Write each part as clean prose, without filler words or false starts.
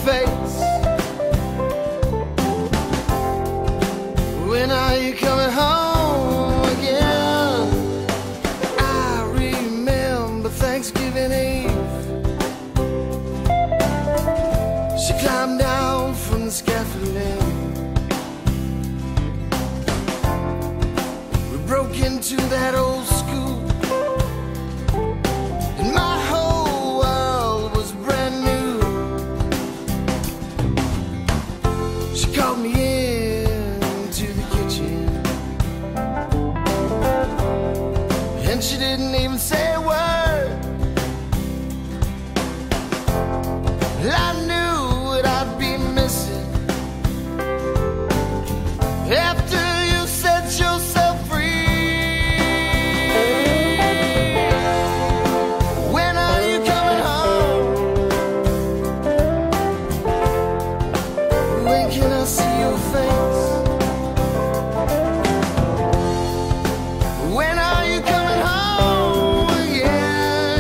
face. When are you coming home again? I remember Thanksgiving Eve. She climbed down from the scaffolding. We broke into that old school, and my whole world was brand new. She called me into the kitchen, and she didn't even say a word. I knew what I'd be missing after you set yourself free. When are you coming home? When can I see your face? When are you coming home? Yeah,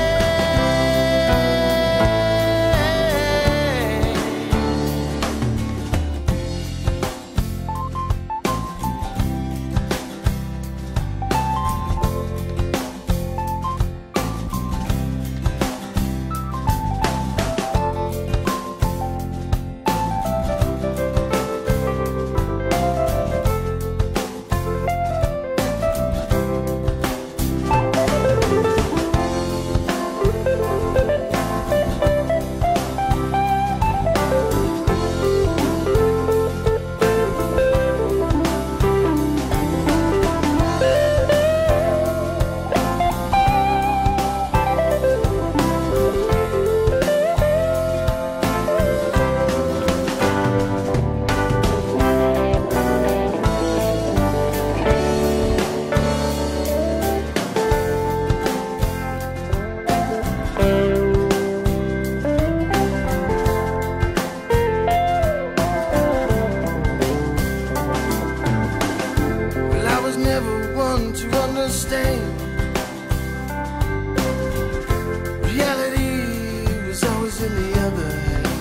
well, I was never one to understand. Reality was always in the other hand.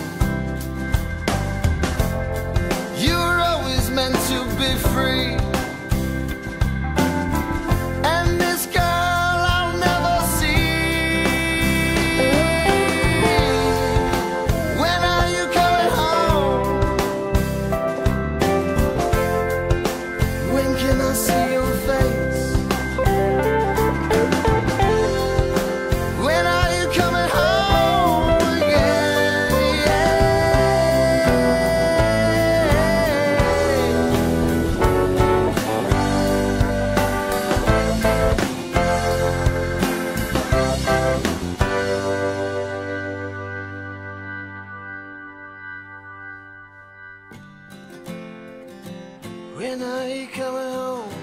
You were always meant to be free, and this girl I'll never see. When are you coming home? When can I see your face? When are you coming home again? When are you coming home?